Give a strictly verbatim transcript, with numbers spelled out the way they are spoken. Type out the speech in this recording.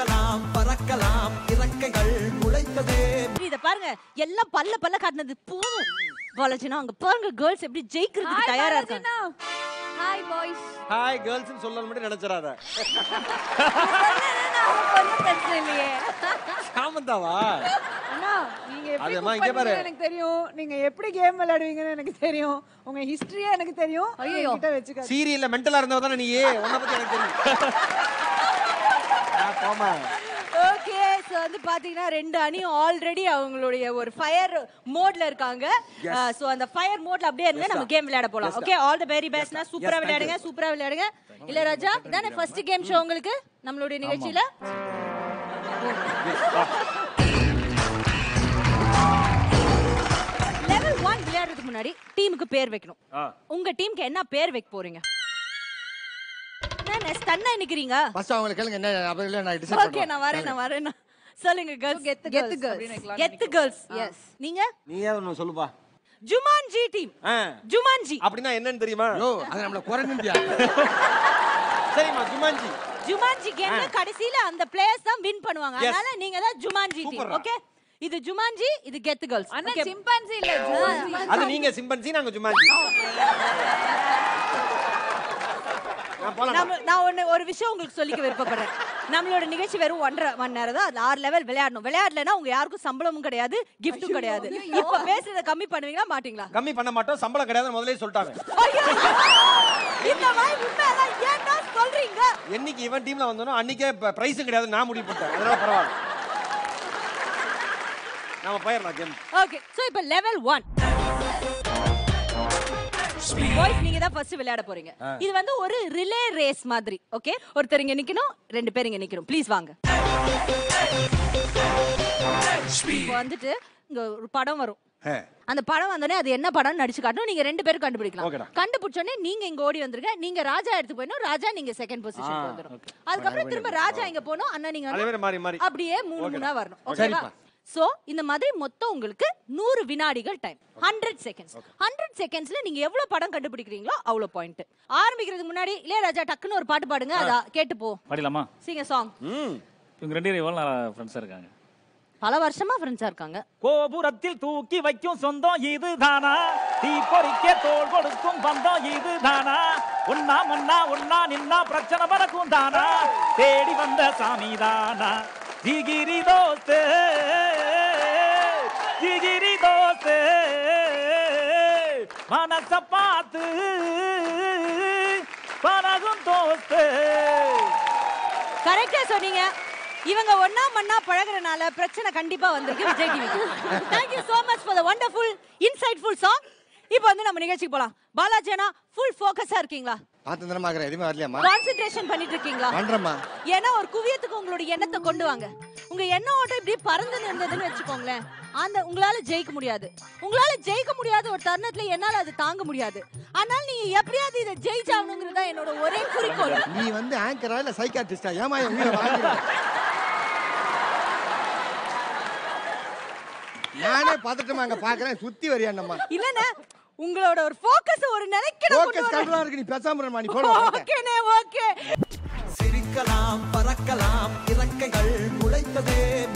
சிரிக்கலாம் பறக்கலாம் இறக்கைகள் முளைத்ததே. இத பாருங்க எல்லாம் பல்ல பல்ல காட்டுனது போதும். பாலாஜினா அங்க பாருங்க கேர்ள்ஸ் எப்படி ஜெயிக்கிறதுக்கு தயாரா இருக்காங்க. Hi boys. ஹாய் கேர்ள்ஸ் சொல்லணும் மட்டும் நினைச்சறாத. ஒண்ணும் பிரச்சனை இல்லையே. சாமந்தாவா? அண்ணா நீங்க எப்படி பண்ணுவீங்கன்னு எனக்கு தெரியும். நீங்க எப்படி கேம் விளையாடுவீங்கன்னு எனக்கு தெரியும். உங்க ஹிஸ்டரியே எனக்கு தெரியும். என்கிட்ட வெச்சுக்க. சீரியல்ல மெண்டலா இருந்தவ தான நீ? உன்ன பத்தி எனக்கு தெரியும். நான் போமா. ஓகே சோ வந்து பாத்தீங்கன்னா ரெண்டு அணியும் ஆல்ரெடி அவங்களுடைய ஒரு ஃபயர் மோட்ல இருக்காங்க. சோ அந்த ஃபயர் மோட்ல அப்படியே இருங்க நம்ம கேம் விளையாட போலாம். ஓகே ஆல் தி வெரி பெஸ்ட்னா சூப்பரா விளையாடுங்க சூப்பரா விளையாடுங்க. இல்ல ராஜா இதானே ஃபர்ஸ்ட் கேம் ஷோ உங்களுக்கு நம்மளுடைய நிகழ்ச்சியில. லெவல் ஒன் விளையாடுறதுக்கு முன்னாடி டீமுக்கு பேர் வைக்கணும். உங்க டீமுக்கு என்ன பேர் வைக்க போறீங்க? நான் ஸ்டன்னா நிக்கிறீங்க. ஃபர்ஸ்ட் அவங்க கேளுங்க என்ன அப்பல நான் டிசைட் பண்றேன். ஓகே நான் வரேன் நான் வரேன். சொல்லுங்க गर्ल्स கெத் गर्ल्स கெத் गर्ल्स எஸ் நீங்க நீயே ஒன்னு சொல்லுப்பா. Jumanji team. ஜுமான்ஜி அப்படினா என்னன்னு தெரியுமா? யோ அது நம்மள குரங்குண்டியா. சரிமா ஜுமான்ஜி. ஜுமான்ஜி கேம்ல கடைசில அந்த பிளேயர்ஸ் தான் வின் பண்ணுவாங்க. அதனால நீங்க தான் ஜுமான்ஜி டீம். ஓகே இது ஜுமான்ஜி இது கெத் गर्ल्स. அண்ணா சிம்பான்சி இல்ல ஜுமான்ஜி. அது நீங்க சிம்பன்சி நாங்க ஜுமான்ஜி. நான் ஒன்னு ஒரு விஷயம் உங்களுக்கு சொல்லிக்க விருப்பப்படுறேன். நம்மளோட நிகழ்ச்சி வெறும் ஒன்றரை மணி நேரம் தான். அது ஆறு லெவல் விளையாடணும். விளையாடலன்னா உங்க யாருக்கும் சம்பளமும் கிடையாது கிஃப்ட்டும் கிடையாது. இப்ப பேசுறத கம்மி பண்ணுவீங்களா மாட்டீங்களா? கம்மி பண்ண மாட்டோம். சம்பளம் கிடையாதுன்னு முதல்லயே சொல்லிட்டாங்க. இந்த வாய் உண்மையெல்லாம் ஏன்டா சொல்றீங்க? என்னைக்கு இவன் டீம்ல வந்தனோ அன்னைக்கே பிரைஸ் கிடையாது நான் முடிவு பண்ணிட்டேன். அதனால பரவாயில்லை. நாம போயிரலாம் கேம். ஓகே சோ இப்போ லெவல் ஒன் பாய்ஸ் நீங்க தான் ஃபர்ஸ்ட் விளையாட போறீங்க. இது வந்து ஒரு ரிலே ரேஸ் மாதிரி. ஓகே ஒருத்தர் இங்க நிக்கணும் ரெண்டு பேர் இங்க நிக்கணும். ப்ளீஸ் வாங்க. இப்போ வந்துட்டு இங்க ஒரு படம் வரும். அந்த படம் வந்தோடனே அது என்ன படம் நடிச்சு காட்டணும். நீங்க ரெண்டு பேரும் கண்டுபிடிக்கலாம். கண்டுபிடிச்சோடனே நீங்க இங்க ஓடி வந்துருங்க. நீங்க ராஜா எடுத்து போயிடணும். ராஜா நீங்க செகண்ட் பொசிஷன் வந்துரும். அதுக்கப்புறம் திரும்ப ராஜா இங்க போகணும். அண்ணா நீங்க அப்படியே மூணு மூணா வரணும். ஓகேவா? சோ இந்த மாதிரி மொத்தம் உங்களுக்கு நூறு வினாடிகள் டைம். Hundred seconds. ஹண்ட்ரட் செகண்ட்ஸ்ல நீங்க எவ்வளவு படம் கண்டுபிடிக்கிறீங்களோ அவ்வளவு பாயிண்ட். ஆரம்பிக்கிறதுக்கு முன்னாடி இளையராஜா டக்குன்னு ஒரு பாட்டு பாடுங்க. அத கேட்டு போ. பாடலாமா? சிங்க சாங். இவங்க ரெண்டு பேரும் எவ்வளவு நாளா ஃப்ரெண்ட்ஸா இருக்காங்க? பல வருஷமா ஃப்ரெண்ட்ஸா இருக்காங்க. கோபுரத்தில் தூக்கி வைக்கும் சொந்தம் இதுதானா? தீ பொறிக்க தோள் கொடுக்கும் பந்தம் இதுதானா? ஒன்னா முன்னா ஒன்னா நின்னா பிரச்சனை பறக்கும் தானா? தேடி வந்த சாமி தானா? ஜிகிரி தோஸ்தே ஜிகிரி தோஸ்தே மனச பார்த்து பழகும் தோஸ்தே. கரெக்டா சொன்னீங்க. இவங்க ஒண்ணா மண்ணா பழகுறனால பிரச்சனை கண்டிப்பா வந்திருக்கு விஜய் டிவிக்கு. Thank you so much for the wonderful insightful song. இப்போ வந்து நம்ம நிகழ்ச்சிக்கு போலாம். பாலாஜி அண்ணா ஃபுல் ஃபோக்கஸா இருக்கீங்களா? ஆத்தந்தரமாகற எதுமே வரலையாமா? கான்சென்ட்ரேஷன் பண்ணிட்டு இருக்கீங்களா? பண்றேம்மா. ஏன்னா ஒரு குவியத்துக்கு உங்களுடைய எண்ணத்தை கொண்டு வாங்க. உங்க எண்ண ஓட்டம் இப்படி பறந்து நின்றதுன்னு வெச்சுக்கோங்களேன். அந்த உங்களால ஜெயிக்க முடியாது. உங்களால ஜெயிக்க முடியாத ஒரு தருணத்துல என்னால அது தாங்க முடியாது. ஆனால் நீங்க எப்படியாவது இத ஜெயிச்சாகணும்ங்கறத என்னோட ஒரே குறிக்கோள். நீ வந்து ஆங்கரா இல்ல சைக்கியாட்ரிஸ்டா? ஏமா என் உயிரை வாங்குற? நானே பாத்துட்டமா அங்க பாக்குறேன் சுத்தி வரியான்னம்மா. இல்லனே உங்களோட ஒரு ஃபோக்கஸ் ஒரு நிலைக்கு கொண்டு வர. ஃபோக்கஸ் கண்ட்ரோலா இருக்கு. நீ பேசாம இருமா. நீ போடா. ஓகேனே ஓகே. சிரிக்கலாம் பறக்கலாம் இறக்கைகள் முளைத்ததே.